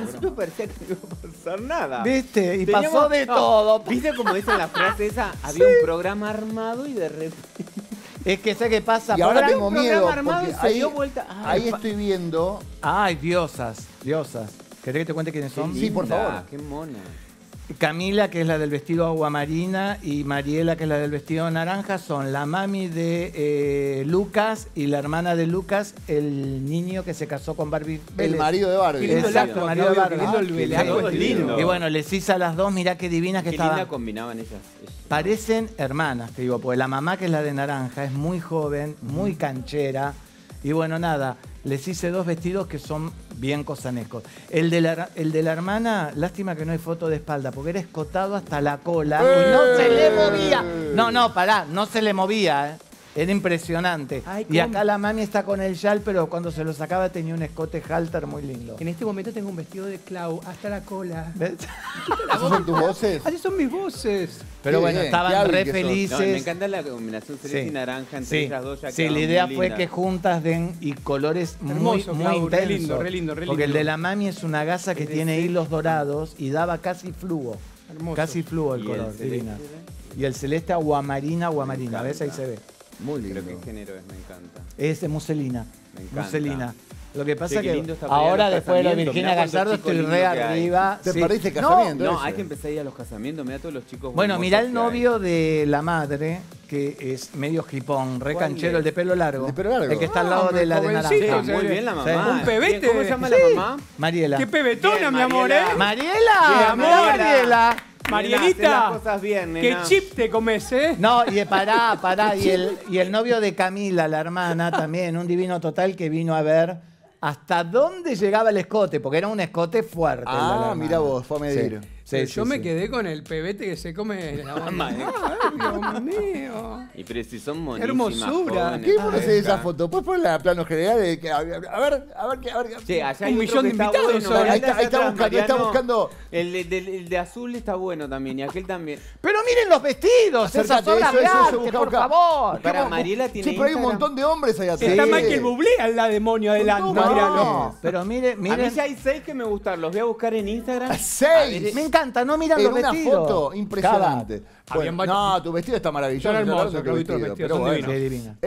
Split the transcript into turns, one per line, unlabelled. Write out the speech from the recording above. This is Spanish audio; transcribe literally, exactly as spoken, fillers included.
Al principio parecía que no iba a pasar nada.
¿Viste? Y
Teníamos-
pasó de
no,
todo.
¿Viste cómo dice la frase esa? Había
Sí.
un programa armado y de repente...
Es que sé qué pasa.
Y ahora
Ahora-
tengo
un programa
miedo,
armado
porque
y se
ahí,
dio vuelta. Ay,
ahí
pa-
estoy viendo...
Ay, diosas, diosas. ¿Querés que te cuente quiénes son?
Sí, por
Linda,
favor.
Qué mona.
Camila, que es la del vestido aguamarina, y Mariela, que es la del vestido naranja, son la mami de eh, Lucas y la hermana de Lucas, el niño que se casó con Barbie
El
Vélez.
marido de Barbie.
Qué lindo
Exacto,
el
marido de
Claudio,
Barbie.
qué lindo el
Ah,
velado,
qué
es lindo.
Y bueno, les hice a las dos, mirá qué divinas que
Qué
estaban.
linda combinaban ellas. ellas.
Parecen hermanas, te digo, porque la mamá, que es la de naranja, es muy joven, muy canchera. Y bueno, nada, les hice dos vestidos que son bien cosanescos. El de la, el de la hermana, lástima que no hay foto de espalda, porque era escotado hasta la cola
¡Eh!
y no se le movía. No, no, pará, no se le movía, ¿eh? Era impresionante.
Ay,
y
cómo-
acá la mami está con el yal, pero cuando se lo sacaba tenía un escote halter muy lindo.
En este momento tengo un vestido de Clau hasta la cola.
¿Ves?
¿Esas son tus voces?
Así son mis voces.
Pero
Qué
bueno,
bien, qué
estaban
hábil
re
que sos.
felices.
No, me encanta la combinación celeste
Sí.
y naranja entre
Sí,
ellas dos. Ya
sí,
quedaban
la
muy
idea fue
lindas.
que juntas den y colores muy,
Hermoso,
muy
Clau, re
intensos.
lindo, re lindo, re
Porque el
lindo.
de la mami es una gasa que
El de
tiene
este-
hilos dorados y daba casi fluo.
Hermoso.
Casi fluo el
¿Y
color,
celeste?
divina. Y el celeste aguamarina, aguamarina.
Me
¿Ves? Ahí
encanta.
se ve.
Muy
Pero
lindo.
qué género es, me encanta.
Es de muselina.
Me encanta.
Muselina. Lo que pasa
Che, qué
que
lindo está para ir a
ahora,
los
después de lo de
casamientos.
Virginia
Mirá cuántos
Gallardo,
chicos
estoy
lindos
re
que hay.
arriba.
¿Te
Sí.
parece
No,
casamiento?
No,
ese.
hay que empezar a ir a los casamientos. Mira todos los chicos.
Bueno,
hermosos
mirá el
que
novio de la madre, que es medio jipón, re
¿Cuál
canchero,
es?
el de pelo largo.
El de pelo largo.
El que está al
Ah,
lado de la de
jovencito,
hay.
naranja.
Sí, muy bien la mamá.
Sí.
Un pebete.
Bien, ¿Cómo se llama
Sí.
la mamá?
Mariela.
Qué pebetona,
Bien,
mi amor, ¿eh?
Mariela.
¡Mariela!
Bien,
mirá,
amor.
Mariela!
Marielita.
Nena, hacé las cosas bien,
Qué
nena.
chip te comes, ¿eh?
No, y pará, pará. Y el, y el novio de Camila, la hermana, también, un divino total que vino a ver hasta dónde llegaba el escote, porque era un escote fuerte. el de la
Ah,
hermana.
mira vos, fue a medir.
Sí,
Pero
sí,
yo
sí,
me
sí.
quedé con el pebete que se come la mamá.
Mamá, ¿eh?
Ay, Dios mío.
Y pero si son monísimas.
hermosura.
jóvenes.
¿Qué
Ay,
pones esa foto? Pues ponla a plano general. de que- A ver, a ver, a ver. qué- a ver.
Che, allá
Un
hay
millón
otro
de
que está
invitados
bueno.
son.
Mirá
Ahí está-
el de
ahí está
atrás,
buscando, ahí está
Mariano.
buscando.
El de, del- el de azul está bueno también, y aquel también.
Pero miren los vestidos, esas
Acércate,
obras
eso,
de
eso, eso,
arte,
busca,
por
busca.
favor.
Para
¿Cómo?
Mariela tiene
Sí, pero hay un
Instagram.
montón de hombres ahí atrás.
Está
Sí.
Michael Bublé al la demonio adelante.
No,
miralo.
No, pero mire,
A mí
miren.
ya hay seis que me gustaron. Los voy a buscar en Instagram.
Seis.
Me encanta, no miran
En
los
una
vestidos.
foto impresionante.
Habían
Bueno,
varios-
no, tu vestido está maravilloso.
Son hermosos,
qué
Claudito, los
vestido,
vestidos,
pero
son
bueno.
Qué divina.